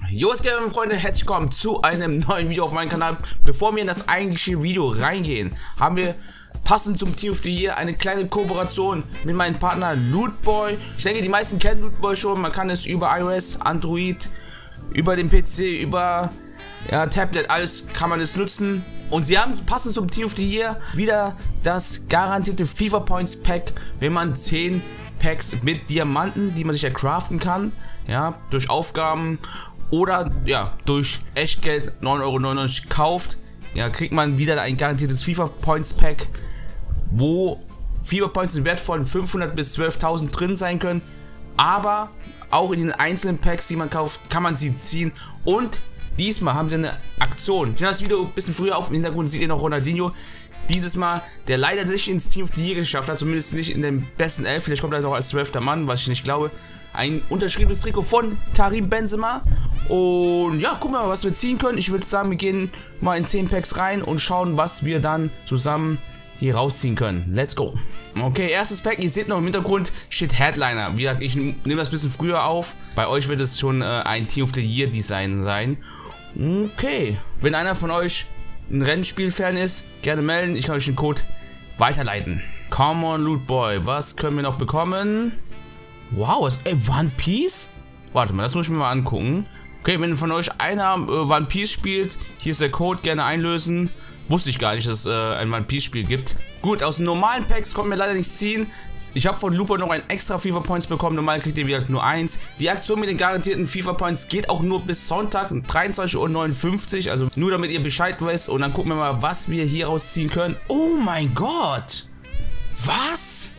Jo, was geht, meine Freunde, herzlich willkommen zu einem neuen Video auf meinem Kanal. Bevor wir in das eigentliche Video reingehen, haben wir passend zum Team of the Year eine kleine Kooperation mit meinem Partner Lootboy. Ich denke, die meisten kennen Lootboy schon. Man kann es über iOS, Android, über den PC, über Tablet, alles kann man es nutzen. Und sie haben passend zum Team of the Year wieder das garantierte FIFA Points Pack, wenn man 10 Packs mit Diamanten, die man sich craften kann, durch Aufgaben oder durch Echtgeld 9,99 € kauft, kriegt man wieder ein garantiertes FIFA Points Pack, wo FIFA Points im Wert von 500 bis 12.000 drin sein können, aber auch in den einzelnen Packs, die man kauft, kann man sie ziehen. Und diesmal haben sie eine Aktion. Ich nehme das Video ein bisschen früher auf, im Hintergrund seht ihr noch Ronaldinho. Dieses Mal, der leider nicht ins Team of the Year geschafft hat, zumindest nicht in den besten 11, vielleicht kommt er noch als 12. Mann, was ich nicht glaube. Ein unterschriebenes Trikot von Karim Benzema. Und ja, gucken wir mal, was wir ziehen können. Ich würde sagen, wir gehen mal in 10 Packs rein und schauen, was wir dann zusammen hier rausziehen können. Let's go. Okay, erstes Pack. Ihr seht noch im Hintergrund steht Headliner. Wie gesagt, ich nehme das ein bisschen früher auf. Bei euch wird es schon ein Team of the Year Design sein. Okay, wenn einer von euch ein Rennspiel-Fan ist, gerne melden. Ich kann euch den Code weiterleiten. Come on, Lootboy. Was können wir noch bekommen? Wow, One Piece? Warte mal, das muss ich mir mal angucken. Okay, wenn von euch einer One Piece spielt, hier ist der Code, gerne einlösen. Wusste ich gar nicht, dass es ein One Piece Spiel gibt. Gut, aus den normalen Packs konnten wir leider nichts ziehen. Ich habe von Lootboy noch ein extra FIFA Points bekommen. Normal kriegt ihr wieder nur 1. Die Aktion mit den garantierten FIFA Points geht auch nur bis Sonntag, 23:59 Uhr. Also nur damit ihr Bescheid wisst. Und dann gucken wir mal, was wir hier rausziehen können. Oh mein Gott! Was?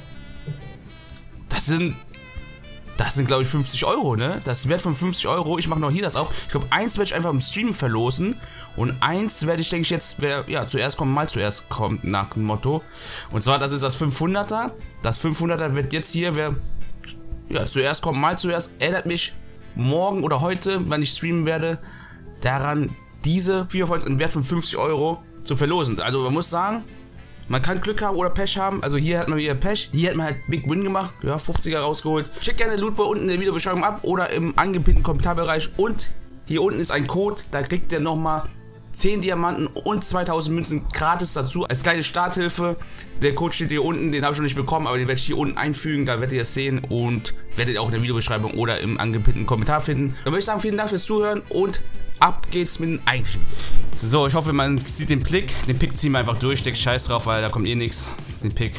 Das sind glaube ich 50 €, ne? Das ist wert von 50 €. Ich mache noch hier das auf. Ich glaube, eins werde ich einfach im Stream verlosen. Und eins werde ich, denke ich, jetzt, wer zuerst kommt, mal zuerst kommt, nach dem Motto. Und zwar, das ist das 500er. Das 500er wird jetzt hier, wer zuerst kommt, mal zuerst. Erinnert mich morgen oder heute, wenn ich streamen werde, daran, diese 4 Points im Wert von 50 € zu verlosen. Also man muss sagen, man kann Glück haben oder Pech haben. Also hier hat man wieder Pech. Hier hat man halt Big Win gemacht. Ja, 50er rausgeholt. Checkt gerne Lootboy unten in der Videobeschreibung ab oder im angepinnten Kommentarbereich. Und hier unten ist ein Code. Da kriegt ihr nochmal 10 Diamanten und 2000 Münzen gratis dazu. Als kleine Starthilfe. Der Code steht hier unten. Den habe ich noch nicht bekommen, aber den werde ich hier unten einfügen. Da werdet ihr es sehen und werdet ihr auch in der Videobeschreibung oder im angepinnten Kommentar finden. Dann würde ich sagen, vielen Dank fürs Zuhören und ab geht's mit dem eigentlichen Video. So, ich hoffe, man sieht den Pick. Den Pick ziehen wir einfach durch. Denkt Scheiß drauf, weil da kommt eh nichts. Den Pick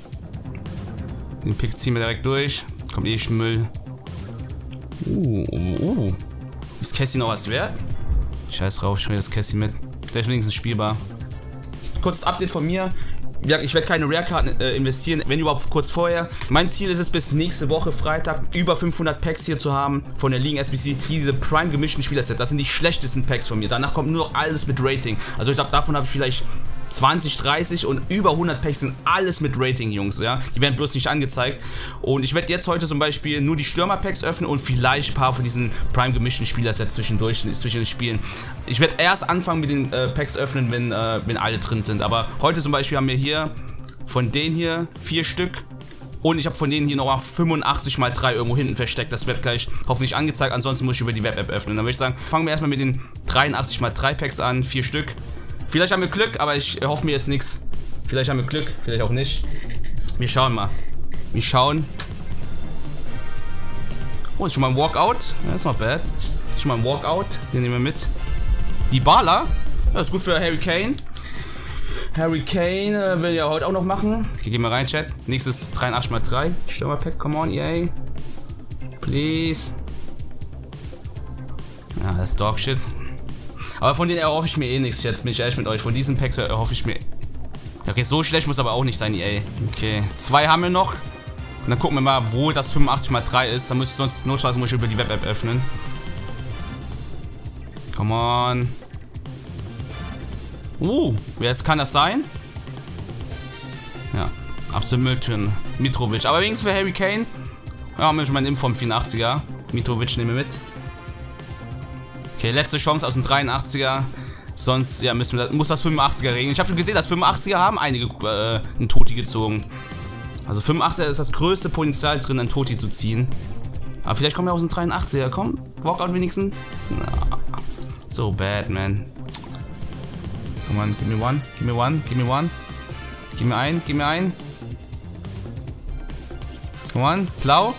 ziehen wir direkt durch. Kommt eh Müll. Ist Cassie noch was wert? Scheiß drauf, ich nehme das Cassie mit. Der ist wenigstens spielbar. Kurzes Update von mir. Ja, ich werde keine Rare-Karten investieren, wenn überhaupt kurz vorher. Mein Ziel ist es, bis nächste Woche Freitag über 500 Packs hier zu haben von der Ligen SBC. Diese Prime gemischten Spielerset, das sind die schlechtesten Packs von mir. Danach kommt nur noch alles mit Rating. Also ich glaube, davon habe ich vielleicht 20, 30 und über 100 Packs sind alles mit Rating, Jungs, ja. Die werden bloß nicht angezeigt. Und ich werde jetzt heute zum Beispiel nur die Stürmer-Packs öffnen und vielleicht ein paar von diesen Prime gemischten Spielersets zwischendurch, zwischen den Spielen. Ich werde erst anfangen mit den Packs öffnen, wenn alle drin sind. Aber heute zum Beispiel haben wir hier von denen hier 4 Stück. Und ich habe von denen hier noch 85 mal 3 irgendwo hinten versteckt. Das wird gleich hoffentlich angezeigt. Ansonsten muss ich über die Web-App öffnen. Dann würde ich sagen, fangen wir erstmal mit den 83 mal 3 Packs an. 4 Stück. Vielleicht haben wir Glück, aber ich hoffe mir jetzt nichts. Vielleicht haben wir Glück, vielleicht auch nicht. Wir schauen mal. Wir schauen. Oh, ist schon mal ein Walkout. Ja, ist not bad. Ist schon mal ein Walkout. Den nehmen wir mit. Dybala. Ja, ist gut für Harry Kane. Harry Kane will ja heute auch noch machen. Okay, gehen wir rein, Chat. Nächstes 83 mal 3. Stürmerpack, come on, EA. Please. Ja, das ist Dogshit. Aber von denen erhoffe ich mir eh nichts, jetzt bin ich ehrlich mit euch. Von diesen Packs erhoffe ich mir... Okay, so schlecht muss aber auch nicht sein, EA. Okay, 2 haben wir noch. Und dann gucken wir mal, wo das 85 mal 3 ist. Dann muss ich sonst notfalls über die Web-App öffnen. Come on. Wer kann das sein? Ja, absolut Mülltüren. Mitrovic. Aber wenigstens für Harry Kane. Ja, haben wir schon mal einen Impf vom 84er. Mitrovic nehmen wir mit. Okay, letzte Chance aus dem 83er. Sonst muss das 85er regeln. Ich habe schon gesehen, dass 85er haben einige einen Toti gezogen. Also 85er ist das größte Potenzial drin, einen Toti zu ziehen. Aber vielleicht kommen wir aus dem 83er. Komm, Walkout wenigstens. No. So bad, man. Come on, give me one. Give me one. Give me one. Gib mir ein. Gib mir ein. Come on. Blau.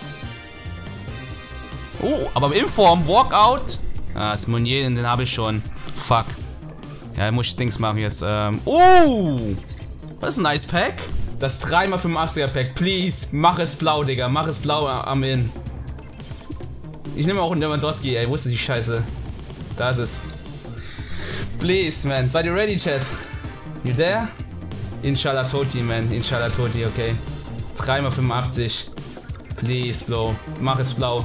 Oh, aber in Form. Walkout. Ah, das Meunier, den habe ich schon. Fuck. Ja, muss ich Dings machen jetzt. Oh! Das ist ein nice Pack. Das 3x85er Pack. Please, mach es blau, Digga. Mach es blau am In. Ich nehme auch einen Lewandowski, ey. Wo ist die Scheiße? Da ist es. Please, man. Seid ihr ready, Chat? You there? Inshallah Toti, man. Inshallah Toti, okay. 3x85. Please, blau. Mach es blau.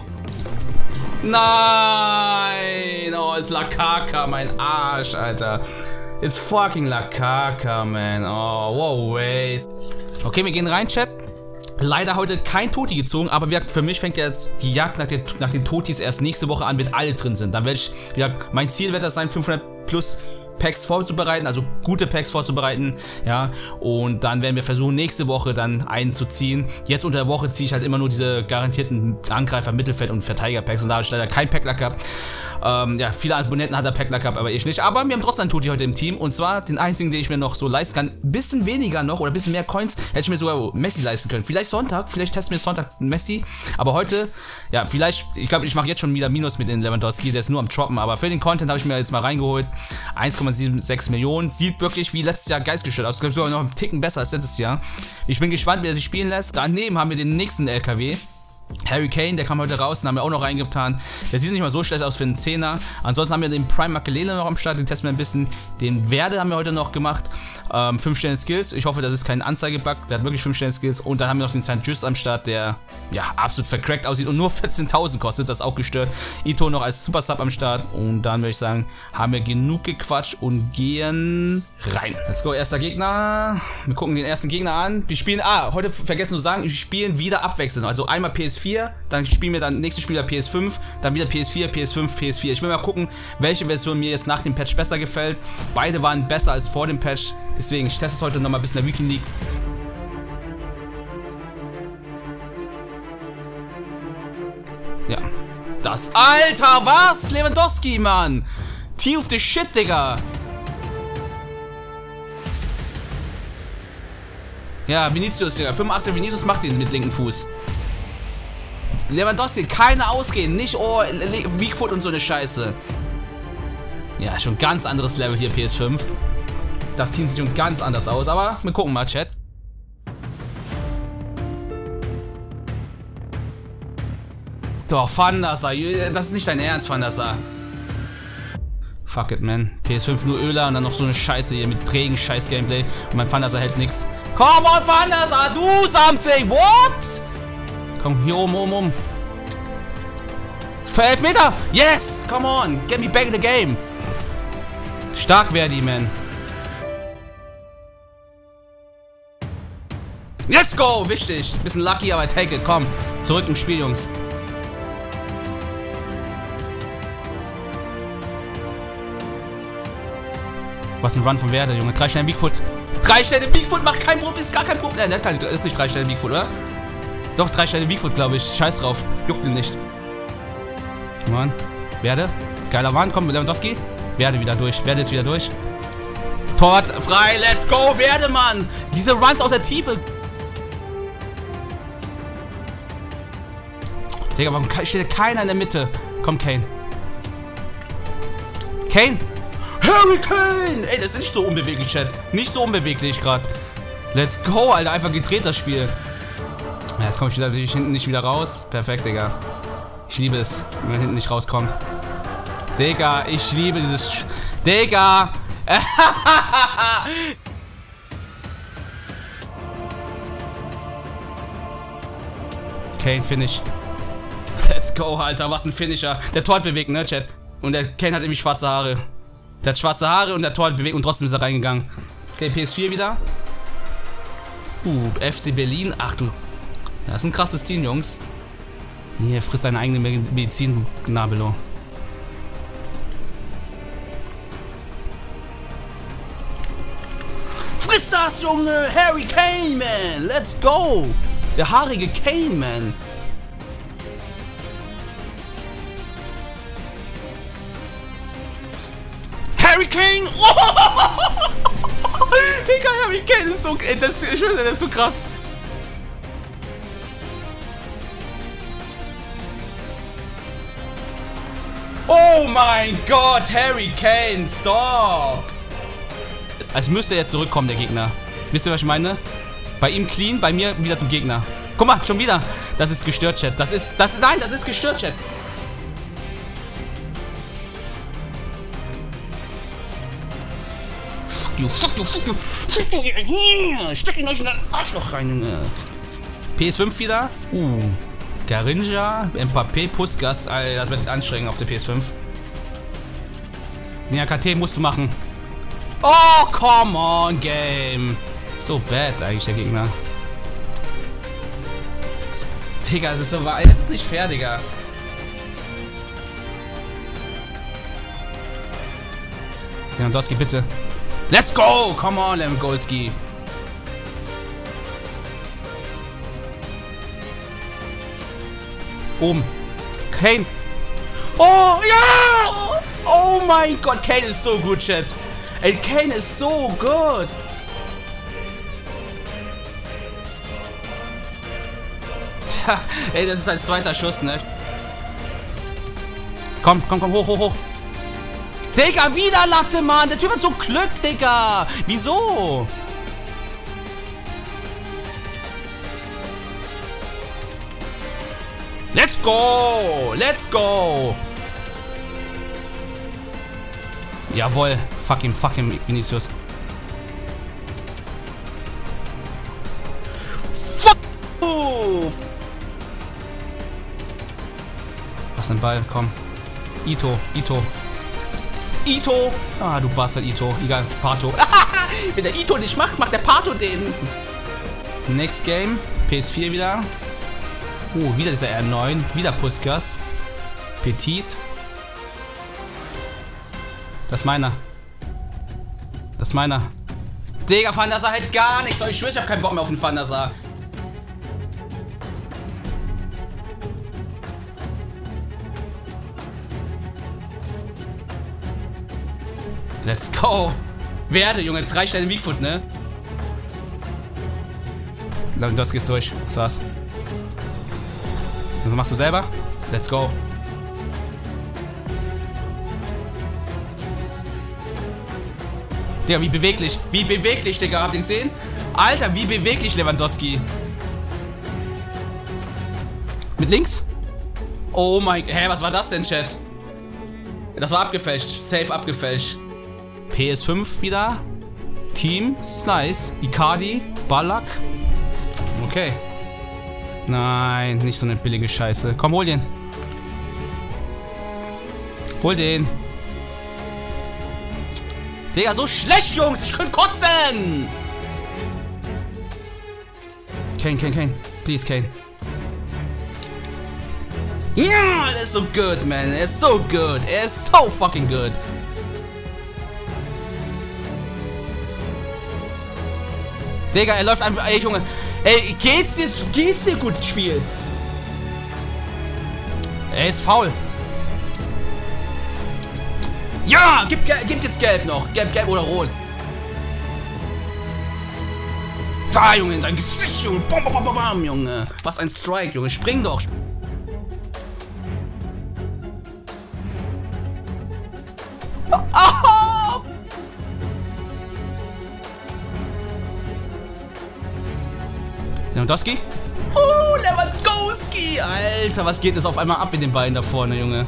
Nein! Oh, ist Lakaka, mein Arsch, Alter. It's fucking Lakaka, man. Oh, wow, waste. Okay, wir gehen rein, Chat. Leider heute kein Toti gezogen, aber für mich fängt jetzt die Jagd nach den Totis erst nächste Woche an, wenn alle drin sind. Dann werde ich, ja, mein Ziel wird das sein, 500 plus Packs vorzubereiten, also gute Packs vorzubereiten, ja, und dann werden wir versuchen, nächste Woche dann einen zu ziehen. Jetzt unter der Woche ziehe ich halt immer nur diese garantierten Angreifer, Mittelfeld und Verteidiger-Packs und da habe ich leider kein Packler gehabt. Ja, viele Abonnenten hat der Packler gehabt, aber ich nicht. Aber wir haben trotzdem einen Toti heute im Team und zwar den einzigen, den ich mir noch so leisten kann. Ein bisschen weniger noch oder ein bisschen mehr Coins hätte ich mir sogar Messi leisten können. Vielleicht Sonntag, vielleicht testen wir Sonntag Messi, aber heute, ja, vielleicht, ich glaube, ich mache jetzt schon wieder Minus mit den Lewandowski, der ist nur am Droppen, aber für den Content habe ich mir jetzt mal reingeholt. 1,76 Millionen, sieht wirklich wie letztes Jahr geistgestört aus, sogar noch einen Ticken besser als letztes Jahr. Ich bin gespannt, wie er sich spielen lässt. Daneben haben wir den nächsten LKW. Harry Kane, der kam heute raus, den haben wir auch noch reingetan. Der sieht nicht mal so schlecht aus für einen 10er. Ansonsten haben wir den Prime Makelele noch am Start, den testen wir ein bisschen. Den Werde haben wir heute noch gemacht. 5 Sterne Skills. Ich hoffe, das ist kein Anzeigebug. Der hat wirklich 5 Sterne Skills. Und dann haben wir noch den St. Just am Start, der ja absolut vercrackt aussieht und nur 14.000 kostet. Das ist auch gestört. Ito noch als Super Sub am Start. Und dann würde ich sagen, haben wir genug gequatscht und gehen rein. Let's go, erster Gegner. Wir gucken den ersten Gegner an. Wir spielen, heute vergessen zu sagen, wir spielen wieder abwechselnd. Also einmal PS4, dann spielen wir dann nächstes Spiel PS5, dann wieder PS4, PS5, PS4. Ich will mal gucken, welche Version mir jetzt nach dem Patch besser gefällt. Beide waren besser als vor dem Patch. Deswegen, ich teste es heute nochmal ein bisschen in der Weekend League. Ja. Das. Alter, was? Lewandowski, Mann! Tea of the shit, Digga! Ja, Vinicius, Digga. 85 Vinicius macht den mit linken Fuß. Lewandowski, keine Ausreden. Nicht, oh, Weakfoot und so eine Scheiße. Ja, schon ganz anderes Level hier, PS5. Das Team sieht schon ganz anders aus, aber wir gucken mal, Chat. Doch, Van der Sar, das ist nicht dein Ernst, Van der Sar. Fuck it, man. PS5 nur Öler und dann noch so eine Scheiße hier mit trägen Scheiß-Gameplay. Und mein Van der Sar hält nix. Come on, Van der Sar, do something, what? Komm, hier oben. Für 11 Meter! Yes! Come on! Get me back in the game! Stark Verdi, man. Let's go! Wichtig. Bisschen lucky, aber take it. Komm. Zurück im Spiel, Jungs. Was ein Run von Werder, Junge. 3 Sterne Bigfoot. 3 Sterne Bigfoot macht kein Problem. Ist gar kein Problem. Ist nicht 3 Sterne Bigfoot, oder? Doch, 3 Sterne Bigfoot, glaube ich. Scheiß drauf. Juckt ihn nicht. Mann. Werde. Geiler Mann. Komm, Lewandowski. Werde wieder durch. Werde ist wieder durch. Tor frei. Let's go. Werde, Mann. Diese Runs aus der Tiefe. Digga, warum steht keiner in der Mitte? Komm, Kane. Kane. Harry Kane. Ey, das ist nicht so unbeweglich, Chat. Nicht so unbeweglich gerade. Let's go, Alter. Einfach gedreht das Spiel. Ja, jetzt komme ich natürlich hinten nicht wieder raus. Perfekt, Digga. Ich liebe es, wenn man hinten nicht rauskommt. Digga, ich liebe dieses... Digga! Kane, Finish. Let's go, Alter. Was ein Finisher. Der Tor hat bewegt, ne, Chat? Und der Kane hat irgendwie schwarze Haare. Der hat schwarze Haare und der Tor hat bewegt und trotzdem ist er reingegangen. Okay, PS4 wieder. FC Berlin. Ach du... Das ist ein krasses Team, Jungs. Hier, frisst deine eigene Medizin, du Gnabelo. Friss das, Junge! Harry Kane, man! Let's go! Der haarige Kane, man! Harry Kane! Oh! Digga, Harry Kane ist so... Das ist so krass. Oh mein Gott, Harry Kane, stop! Also müsste er jetzt zurückkommen, der Gegner. Wisst ihr, was ich meine? Bei ihm clean, bei mir wieder zum Gegner. Guck mal, schon wieder. Das ist gestört, Chat. Das ist gestört, Chat. Fuck you. Steck ihn euch in den Arschloch rein, Junge. PS5 wieder. Garinja, Mbappé, Puskas. Alter, das wird anstrengend auf der PS5. Ja, KT musst du machen. Oh, come on, Game. So bad eigentlich, der Gegner. Digga, es ist so wahr. Das ist nicht fair, Digga. Lewandowski, bitte. Let's go! Come on, Lewandowski. Oben. Kane. Oh, ja! Oh mein Gott, Kane ist so gut, Chat. Ey, Kane ist so gut. Tja, ey, das ist ein zweiter Schuss, ne? Komm, hoch. Digga, wieder Latte, Mann. Der Typ hat so Glück, Digga. Wieso? Let's go. Jawohl. Fuck him, Vinicius. Fuck you. Was ein Ball, komm. Ito. Ah, du Bastard, Ito. Egal, Pato. Wenn der Ito nicht macht der Pato den. Next Game. PS4 wieder. Oh, wieder dieser R9. Wieder Puskas. Petit. Das ist meiner. Digga, Van der Sar halt gar nichts. Ich schwöre, ich hab keinen Bock mehr auf den Van der Sar. Let's go. Werde, Junge. 3 Sterne Weakfoot, ne? Das geht's durch. Das war's. Was machst du selber? Let's go. Digga, wie beweglich. Digga. Habt ihr gesehen? Alter, wie beweglich Lewandowski. Mit links? Oh mein... Hä, was war das denn, Chat? Das war abgefälscht. Safe abgefälscht. PS5 wieder. Team. Slice. Icardi. Ballack. Okay. Nein, nicht so eine billige Scheiße. Komm, hol den. Digga, so schlecht, Jungs. Ich könnte kotzen. Kane. Please, Kane. Ja, er ist so good, man. Er ist so good. Er ist so fucking good. Digga, er läuft einfach... Ey, Junge. Ey, geht's dir gut, Spiel? Er ist faul. Ja, gib jetzt Gelb noch. Gelb oder Rot. Da, Junge, in dein Gesicht, Junge. Bam, bam, bam, bam, Junge. Was ein Strike, Junge. Spring doch. Oh! Lewandowski? Oh, Lewandowski! Alter, was geht jetzt auf einmal ab mit den Beinen da vorne, Junge?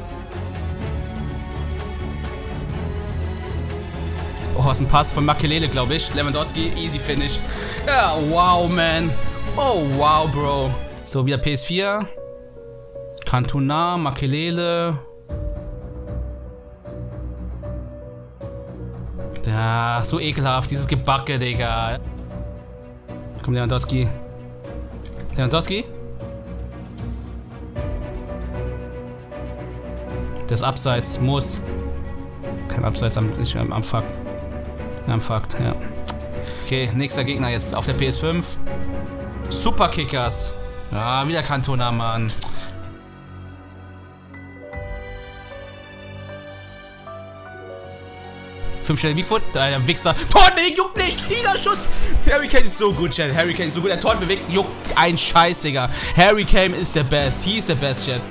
Oh, was ein Pass von Makelele, glaube ich. Lewandowski, easy finish. Ja, wow, man. Oh, wow, Bro. So, wieder PS4. Cantona, Makelele. Ja, so ekelhaft. Dieses Gebacke, Digga. Komm, Lewandowski. Lewandowski? Das Abseits muss. Kein Abseits am Fuck. Am Fuck, ja. Okay, nächster Gegner jetzt auf der PS5. Superkickers. Ja, wieder Cantona, Mann. 5 Sterne Bigfoot. Der Wichser. Torbenweg juckt nicht. Schuss. Harry Kane ist so gut, Chat. Harry Kane ist so gut. Der Torbenweg juckt ein Scheiß, Digga. Harry Kane ist der Best. He is the best, Chat.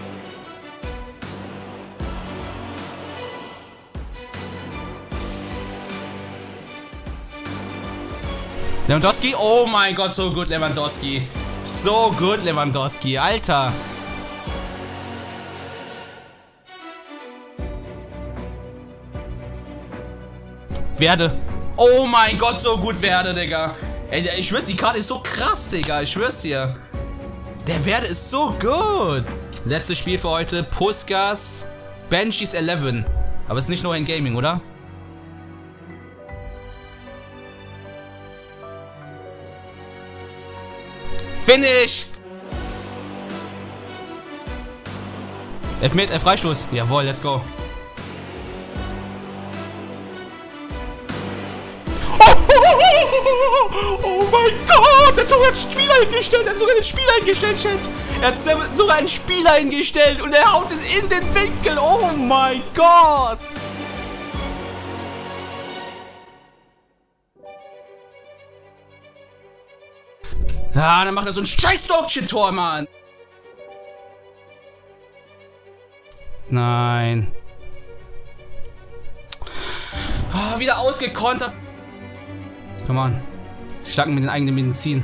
Lewandowski. Oh mein Gott, so gut, Lewandowski. So gut, Lewandowski. Alter. Werde. Oh mein Gott, so gut Werde, Digga. Ey, ich schwör's, die Karte ist so krass, Digga. Ich schwör's dir. Der Werde ist so gut. Letztes Spiel für heute. Puskas. Banshees 11. Aber es ist nicht nur in Gaming, oder? Finish! Elfmeter, Freistoß. Jawohl, let's go. Oh mein Gott, der hat sogar ein Spiel eingestellt, Chat. Er hat sogar ein Spiel eingestellt und er haut es in den Winkel. Oh mein Gott. Ja, dann macht er so ein scheiß Dogshit-Tor, Mann. Nein. Oh, wieder ausgekontert. Come on. Starken mit den eigenen Medizin.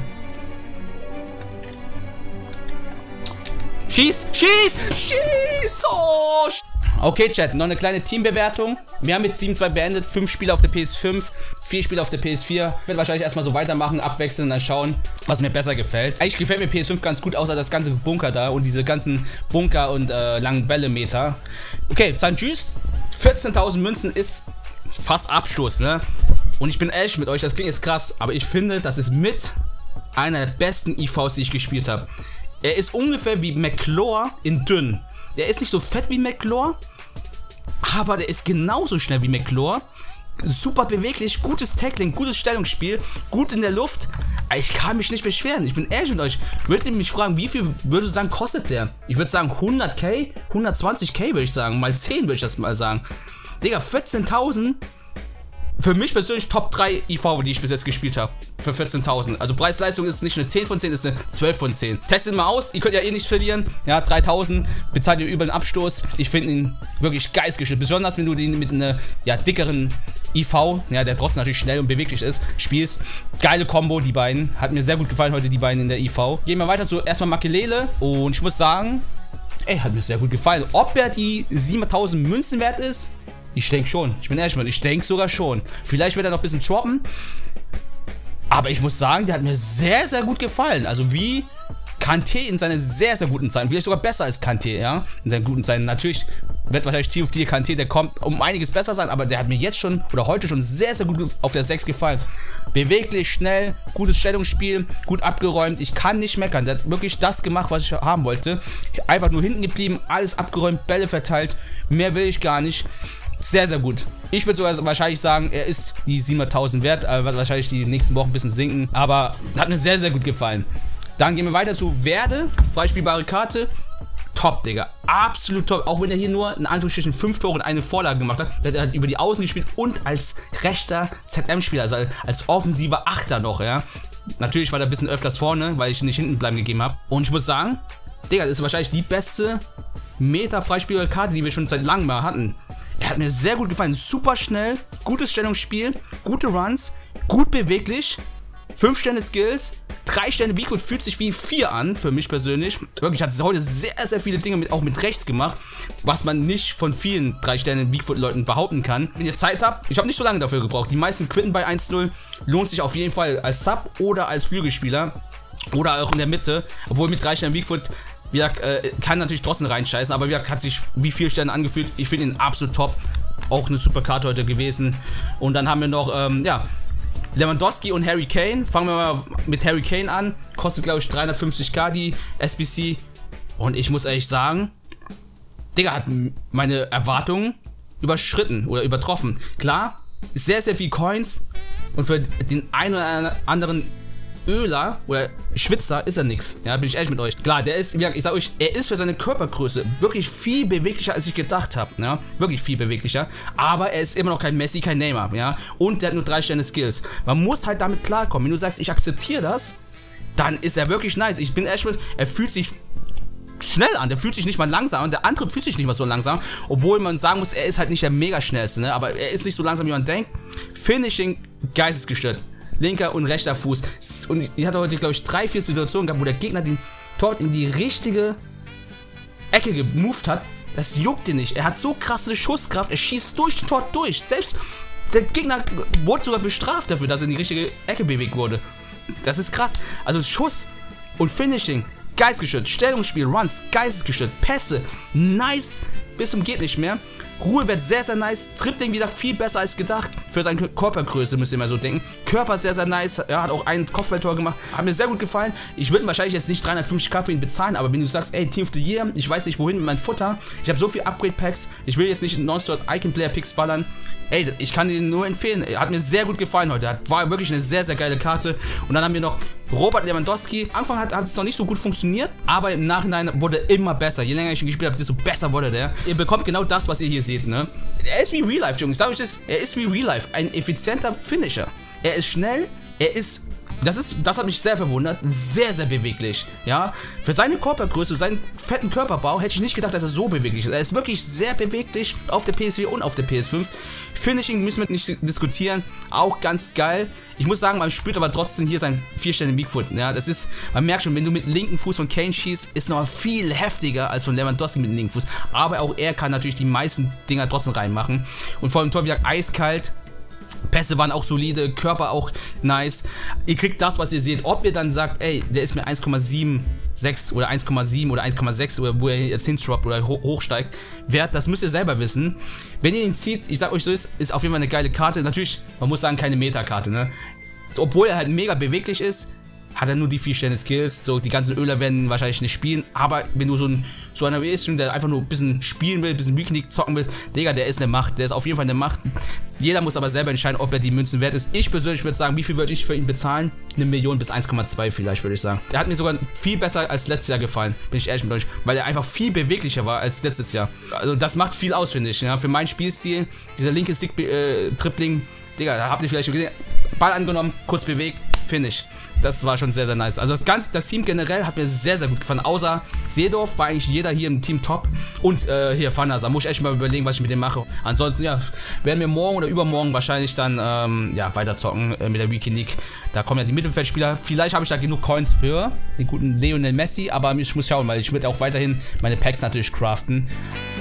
Schieß! Schieß! Schieß! Oh! Okay, Chat, noch eine kleine Teambewertung. Wir haben jetzt 7-2 beendet. 5 Spiele auf der PS5, 4 Spiele auf der PS4. Ich werde wahrscheinlich erstmal so weitermachen, abwechseln und dann schauen, was mir besser gefällt. Eigentlich gefällt mir PS5 ganz gut, außer das ganze Bunker da und diese ganzen Bunker und langen Bälle-Meter. Okay, St. Tschüss. 14.000 Münzen ist fast Abstoß, ne? Und ich bin ehrlich mit euch, das klingt jetzt krass, aber ich finde, das ist mit einer der besten IVs, die ich gespielt habe. Er ist ungefähr wie McClure in dünn. Der ist nicht so fett wie McClure, aber der ist genauso schnell wie McClure. Super beweglich, gutes Tackling, gutes Stellungsspiel, gut in der Luft. Ich kann mich nicht beschweren, ich bin ehrlich mit euch. Würdet ihr mich fragen, wie viel würde sagen, kostet der? Ich würde sagen 100k, 120k würde ich sagen, mal 10 würde ich das mal sagen. Digga, 14.000. Für mich persönlich Top 3 IV, die ich bis jetzt gespielt habe. Für 14.000. Also Preis-Leistung ist nicht eine 10 von 10, ist eine 12 von 10. Testet mal aus, ihr könnt ja eh nicht verlieren. Ja, 3.000 bezahlt ihr über den Abstoß. Ich finde ihn wirklich geistgeschickt. Besonders wenn du den mit einer dickeren IV, ja, der trotzdem natürlich schnell und beweglich ist, spielst. Geile Kombo, die beiden. Hat mir sehr gut gefallen heute, die beiden in der IV. Gehen wir weiter zu erstmal Makelele. Und ich muss sagen, ey, hat mir sehr gut gefallen. Ob er die 7.000 Münzen wert ist? Ich denke schon. Ich bin ehrlich mit, ich denke sogar schon. Vielleicht wird er noch ein bisschen droppen. Aber ich muss sagen, der hat mir sehr, sehr gut gefallen. Also wie Kanté in seinen sehr, sehr guten Zeiten. Vielleicht sogar besser als Kanté, ja. In seinen guten Zeiten. Natürlich wird wahrscheinlich TFT Kanté, der kommt um einiges besser sein. Aber der hat mir jetzt schon, oder heute schon sehr, sehr gut auf der 6 gefallen. Beweglich, schnell, gutes Stellungsspiel, gut abgeräumt. Ich kann nicht meckern. Der hat wirklich das gemacht, was ich haben wollte. Einfach nur hinten geblieben, alles abgeräumt, Bälle verteilt. Mehr will ich gar nicht. Sehr, sehr gut. Ich würde sogar wahrscheinlich sagen, er ist die 700.000 wert. Wird wahrscheinlich die nächsten Wochen ein bisschen sinken. Aber hat mir sehr, sehr gut gefallen. Dann gehen wir weiter zu Werde. Freispielbare Karte. Top, Digga. Absolut top. Auch wenn er hier nur in Anführungsstrichen 5 Tore und eine Vorlage gemacht hat. Der hat über die Außen gespielt und als rechter ZM-Spieler. Also als offensiver Achter noch, ja. Natürlich war er ein bisschen öfters vorne, weil ich nicht hinten bleiben gegeben habe. Und ich muss sagen, Digga, das ist wahrscheinlich die beste Meta-freispielbare Karte, die wir schon seit langem mal hatten. Er hat mir sehr gut gefallen. Super schnell, gutes Stellungsspiel, gute Runs, gut beweglich, 5 Sterne Skills, 3 Sterne Bigfoot fühlt sich wie 4 an, für mich persönlich. Wirklich, hat heute sehr, sehr viele Dinge auch mit rechts gemacht, was man nicht von vielen 3 Sterne Bigfoot-Leuten behaupten kann. Wenn ihr Zeit habt, ich habe nicht so lange dafür gebraucht. Die meisten quitten bei 1-0, lohnt sich auf jeden Fall als Sub oder als Flügelspieler oder auch in der Mitte, obwohl mit 3 Sternen Bigfoot wie gesagt, kann natürlich trotzdem reinscheißen, aber wie gesagt, hat sich wie 4 Sterne angefühlt. Ich finde ihn absolut top. Auch eine super Karte heute gewesen. Und dann haben wir noch, ja, Lewandowski und Harry Kane. Fangen wir mal mit Harry Kane an. Kostet, glaube ich, 350k die SBC. Und ich muss ehrlich sagen, Digga, hat meine Erwartungen überschritten oder übertroffen. Klar, sehr, sehr viel Coins. Und für den einen oder anderen Öler oder Schwitzer ist er nix. Ja, bin ich ehrlich mit euch. Klar, der ist, wie gesagt, ich sag euch, er ist für seine Körpergröße wirklich viel beweglicher, als ich gedacht habe. Ja, wirklich viel beweglicher. Aber er ist immer noch kein Messi, kein Neymar. Ja, und der hat nur 3 Sterne Skills. Man muss halt damit klarkommen. Wenn du sagst, ich akzeptiere das, dann ist er wirklich nice. Ich bin ehrlich mit, er fühlt sich schnell an, der fühlt sich nicht mal langsam an, der andere fühlt sich nicht mal so langsam, obwohl man sagen muss, er ist halt nicht der mega schnellste, ne? Aber er ist nicht so langsam, wie man denkt. Finishing, geistesgestört. Linker und rechter Fuß. Und ich hatte heute, glaube ich, 3, 4 Situationen gehabt, wo der Gegner den Torwart in die richtige Ecke gemoved hat. Das juckt ihn nicht. Er hat so krasse Schusskraft, er schießt durch den Torwart durch. Selbst der Gegner wurde sogar bestraft dafür, dass er in die richtige Ecke bewegt wurde. Das ist krass. Also Schuss und Finishing, geistesgestört. Stellungsspiel, Runs, geistesgestört. Pässe, nice bis zum geht nicht mehr. Ruhe wird sehr, sehr nice. Dribbling wieder viel besser als gedacht. Für seine Körpergröße müsst ihr mal so denken. Körper sehr, sehr nice. Er hat auch ein Kopfballtor gemacht. Hat mir sehr gut gefallen. Ich würde wahrscheinlich jetzt nicht 350k für ihn bezahlen, aber wenn du sagst, ey, Team of the Year, ich weiß nicht wohin mit meinem Futter. Ich habe so viel Upgrade-Packs. Ich will jetzt nicht Non-Stop Icon-Player-Picks ballern. Ey, ich kann den nur empfehlen. Er hat mir sehr gut gefallen heute. War wirklich eine sehr, sehr geile Karte. Und dann haben wir noch Robert Lewandowski. Am Anfang hat es noch nicht so gut funktioniert, aber im Nachhinein wurde er immer besser. Je länger ich ihn gespielt habe, desto besser wurde der. Ihr bekommt genau das, was ihr hier seht, ne? Er ist wie Real Life, Jungs. Sag euch das. Er ist wie Real Life. Ein effizienter Finisher. Er ist schnell. Er ist... Das hat mich sehr verwundert. Sehr, sehr beweglich. Ja, für seine Körpergröße, seinen fetten Körperbau, hätte ich nicht gedacht, dass er so beweglich ist. Er ist wirklich sehr beweglich auf der PS4 und auf der PS5. Finishing müssen wir nicht diskutieren. Auch ganz geil. Ich muss sagen, man spürt aber trotzdem hier seinen 4-Sterne Weakfoot. Ja, das ist, man merkt schon, wenn du mit linken Fuß von Kane schießt, ist noch viel heftiger als von Lewandowski mit dem linken Fuß. Aber auch er kann natürlich die meisten Dinger trotzdem reinmachen. Und vor dem Tor, wie gesagt, eiskalt. Pässe waren auch solide, Körper auch nice. Ihr kriegt das, was ihr seht. Ob ihr dann sagt, ey, der ist mir 1,76 oder 1,7 oder 1,6 oder wo er jetzt hinstroppt oder hochsteigt, wert, das müsst ihr selber wissen. Wenn ihr ihn zieht, ich sag euch so, ist auf jeden Fall eine geile Karte. Natürlich, man muss sagen, keine Meta-Karte, ne? Obwohl er halt mega beweglich ist, hat er nur die 4 Sterne Skills. So, die ganzen Öler werden wahrscheinlich nicht spielen. Aber wenn du so einer bist, der einfach nur ein bisschen spielen will, ein bisschen Weekly zocken will, Digga, der ist eine Macht. Der ist auf jeden Fall eine Macht. Jeder muss aber selber entscheiden, ob er die Münzen wert ist. Ich persönlich würde sagen, wie viel würde ich für ihn bezahlen? 1 Million bis 1,2 vielleicht, würde ich sagen. Der hat mir sogar viel besser als letztes Jahr gefallen, bin ich ehrlich mit euch. Weil er einfach viel beweglicher war als letztes Jahr. Also das macht viel aus, finde ich. Ja? Für meinen Spielstil, dieser linke Stick-Tripling, Digga, da habt ihr vielleicht schon gesehen. Ball angenommen, kurz bewegt, Finish. Das war schon sehr, sehr nice. Also das Team generell hat mir sehr, sehr gut gefallen. Außer Seedorf war eigentlich jeder hier im Team top. Und hier Fanasa. Muss ich echt mal überlegen, was ich mit dem mache. Ansonsten, ja, werden wir morgen oder übermorgen wahrscheinlich dann, ja, weiter zocken mit der Weekend League. Da kommen ja die Mittelfeldspieler. Vielleicht habe ich da genug Coins für den guten Lionel Messi. Aber ich muss schauen, weil ich will auch weiterhin meine Packs natürlich craften.